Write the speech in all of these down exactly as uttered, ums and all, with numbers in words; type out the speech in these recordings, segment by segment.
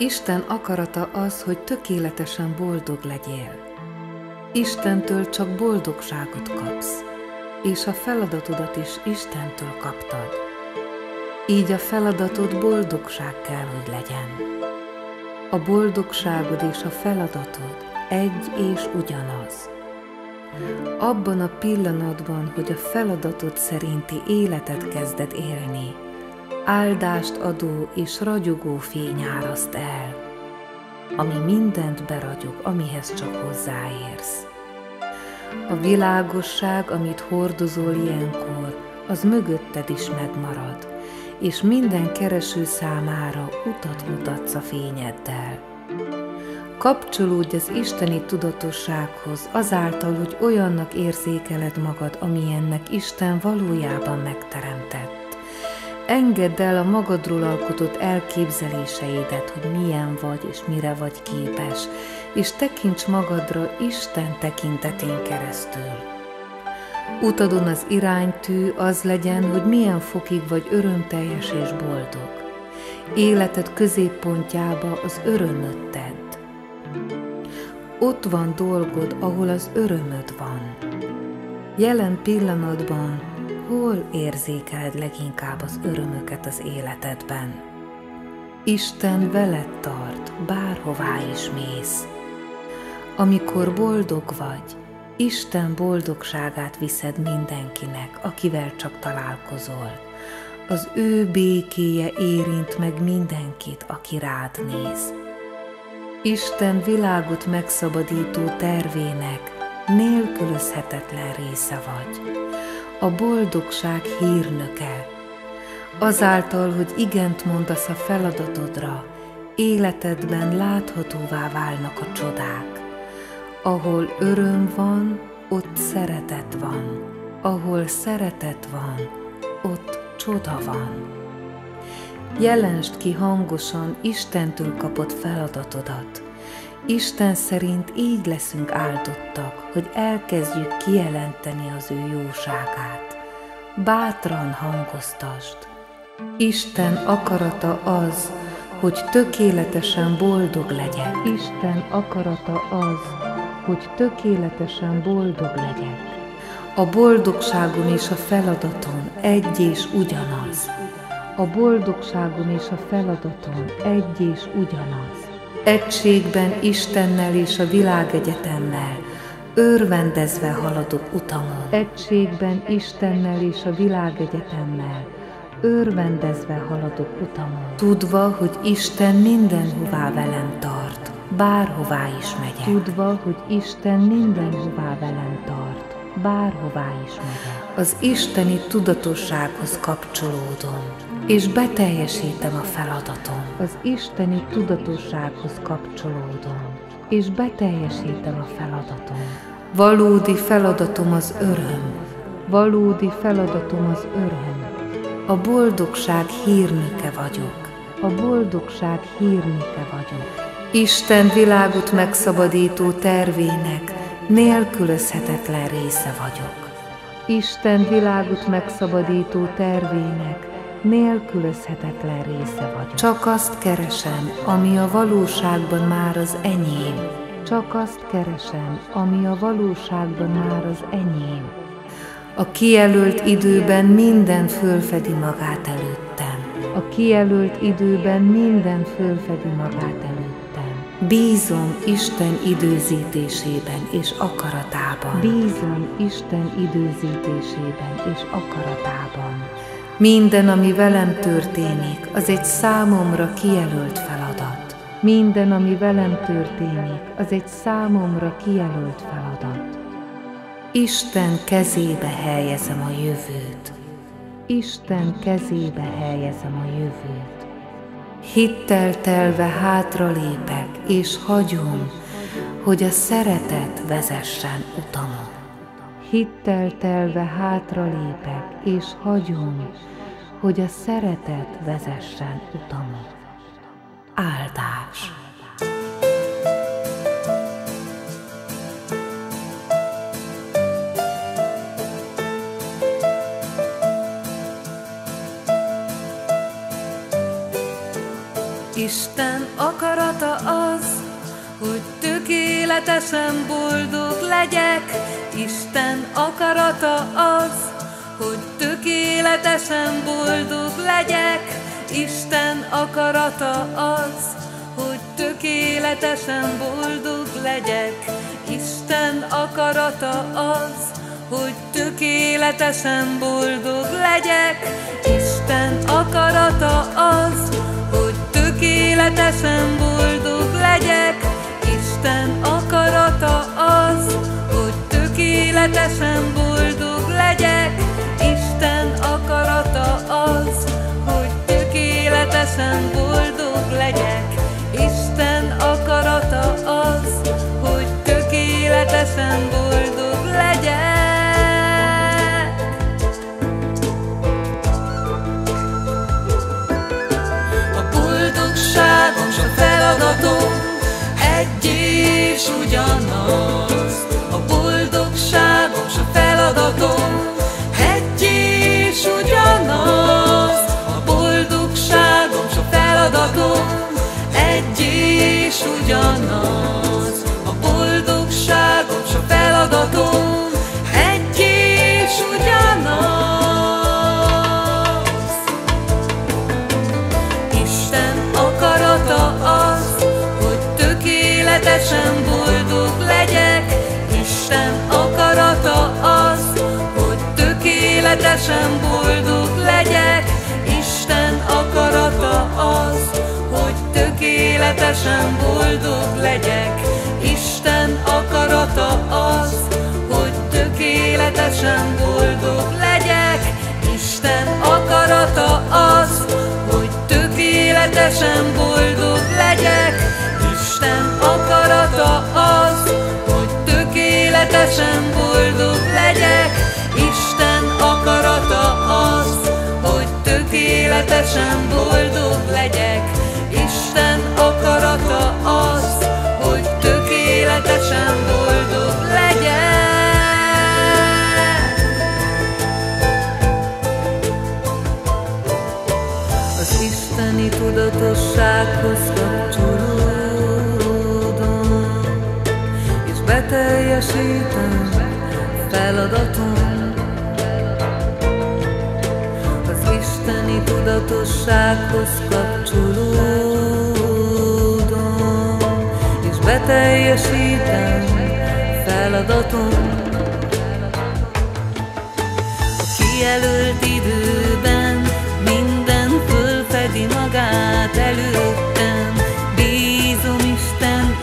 Isten akarata az, hogy tökéletesen boldog legyél. Istentől csak boldogságot kapsz, és a feladatodat is Istentől kaptad. Így a feladatod boldogság kell, hogy legyen. A boldogságod és a feladatod egy és ugyanaz. Abban a pillanatban, hogy a feladatod szerinti életet kezded élni, áldást adó és ragyogó fény áraszt el, ami mindent beragyog, amihez csak hozzáérsz. A világosság, amit hordozol ilyenkor, az mögötted is megmarad, és minden kereső számára utat mutatsz a fényeddel. Kapcsolódj az isteni tudatossághoz azáltal, hogy olyannak érzékeled magad, amilyennek Isten valójában megteremtett. Engedd el a magadról alkotott elképzeléseidet, hogy milyen vagy és mire vagy képes, és tekints magadra Isten tekintetén keresztül. Utadon az iránytű az legyen, hogy milyen fokig vagy örömteljes és boldog. Életed középpontjába az örömöt tedd. Ott van dolgod, ahol az örömöd van. Jelen pillanatban hol érzékeled leginkább az örömöket az életedben? Isten veled tart, bárhová is mész. Amikor boldog vagy, Isten boldogságát viszed mindenkinek, akivel csak találkozol. Az ő békéje érint meg mindenkit, aki rád néz. Isten világot megszabadító tervének nélkülözhetetlen része vagy. A boldogság hírnöke. Azáltal, hogy igent mondasz a feladatodra, életedben láthatóvá válnak a csodák. Ahol öröm van, ott szeretet van. Ahol szeretet van, ott csoda van. Jelensd ki hangosan Istentől kapott feladatodat. Isten szerint így leszünk áldottak, hogy elkezdjük kijelenteni az ő jóságát. Bátran hangoztasd. Isten akarata az, hogy tökéletesen boldog legyek. Isten akarata az, hogy tökéletesen boldog legyek. A boldogságom és a feladatom egy és ugyanaz. A boldogságom és a feladatom egy és ugyanaz. Egységben Istennel és a világegyetemmel, örvendezve haladok utamon. Egységben Istennel és a világegyetemmel, örvendezve haladok utamon. Tudva, hogy Isten mindenhová velem tart, bárhová is megyek. Tudva, hogy Isten mindenhová velem tart, bárhová is megyek. Az isteni tudatossághoz kapcsolódom, és beteljesítem a feladatom. Az isteni tudatossághoz kapcsolódom, és beteljesítem a feladatom. Valódi feladatom az öröm. Valódi feladatom az öröm. A boldogság hírnöke vagyok. A boldogság hírnöke vagyok. Isten világot megszabadító tervének nélkülözhetetlen része vagyok. Isten világot megszabadító tervének nélkülözhetetlen része vagyok. Csak azt keresem, ami a valóságban már az enyém. Csak azt keresem, ami a valóságban már az enyém. A kijelölt időben minden fölfedi magát előttem. A kijelölt időben minden fölfedi magát előttem. Bízom Isten időzítésében és akaratában. Bízom Isten időzítésében és akaratában. Minden, ami velem történik, az egy számomra kijelölt feladat. Minden, ami velem történik, az egy számomra kijelölt feladat. Isten kezébe helyezem a jövőt. Isten kezébe helyezem a jövőt. Hittel telve hátralépek, és hagyom, hogy a szeretet vezessen utamon. Hittel telve hátralépek, és hagyom, hogy a szeretet vezessen utamon. Áldás! Isten akarata az, hogy tökéletesen boldog legyek. Isten akarata az, hogy tökéletesen boldog legyek. Isten akarata az, hogy tökéletesen boldog legyek. Isten akarata az, hogy tökéletesen boldog legyek. Isten akarata az, hogy tökéletesen boldog legyek. Isten akarata az, hogy tökéletesen boldog legyek. Isten akarata az, hogy tökéletesen boldog legyek. Isten akarata az, hogy tökéletesen boldog legyek. A boldogságom s a feladatom egy és ugyanaz. A boldogságom s a feladatom egy és ugyanaz. A boldogságom s a feladatom egy és ugyanaz. A boldogságom s a feladatom egy és ugyanaz. Isten akarata az, hogy tökéletesen boldog legyek. Isten akarata az, hogy tökéletesen boldog legyek. Isten akarata az, hogy tökéletesen boldog legyek. Isten akarata az, hogy tökéletesen boldog legyek. Isten akarata az, hogy tökéletesen boldog legyek. Isten akarata az, hogy tökéletesen boldog legyek. Isten akarata az, hogy tökéletesen boldog legyek. Isten akarata az, hogy tökéletesen boldog legyek. Az isteni tudatossághoz kapcsolódom, és beteljesítem feladatom. Az isteni tudatossághoz kapcsolódom, és beteljesítem feladatom. A kijelölt időben minden fölfedi magát előttem. Bízom Isten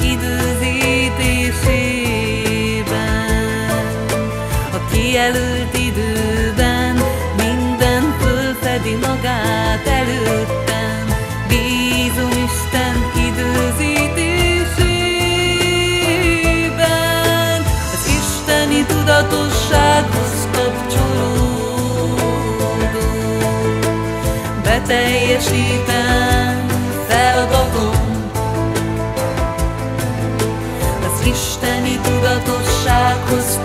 időzítésében. A kijelölt időben minden fölfedi magát előttem. Bízom Isten időzítésében. Az isteni tudatossághoz kapcsolódom, beteljesítem feladatom. Az isteni tudatossághoz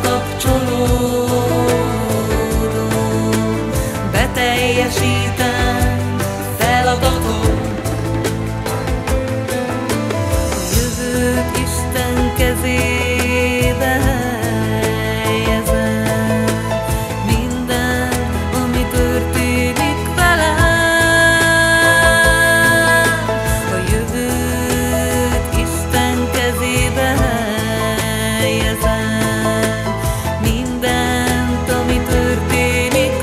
kapcsolódom, beteljesítem feladatom. A jövőt Isten kezébe helyezem. Minden, ami történik velem. A jövőt Isten kezébe helyezem. Mindent, ami történik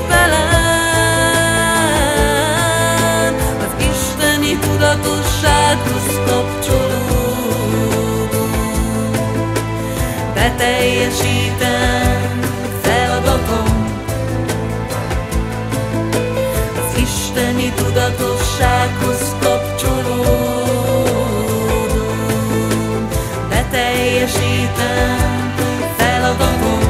velem. Az isteni tudatossághoz kapcsolódom, beteljesítem feladatom. Az isteni tudatossághoz kapcsolódom, beteljesítem feladatom.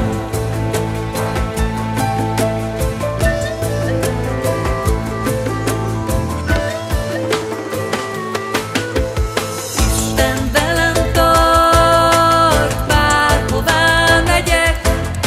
Isten velem tart, bárhová megyek.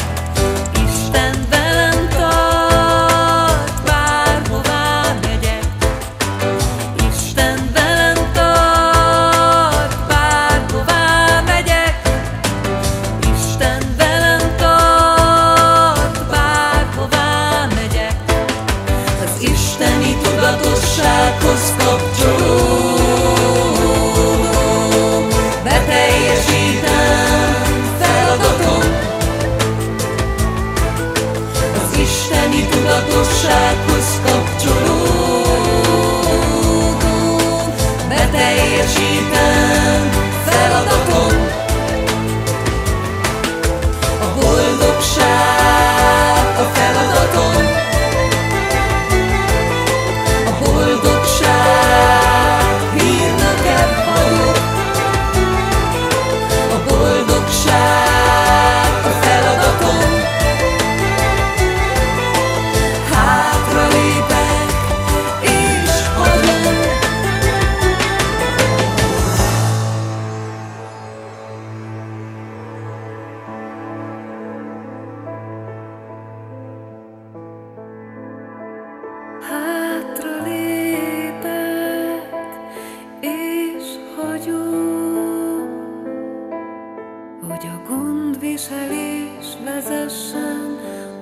hogy a gondviselés vezessen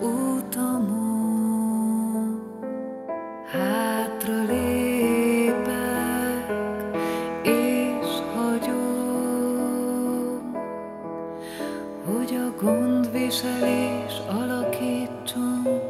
útamon. Hátra lépek és hagyom, hogy a gondviselés alakítson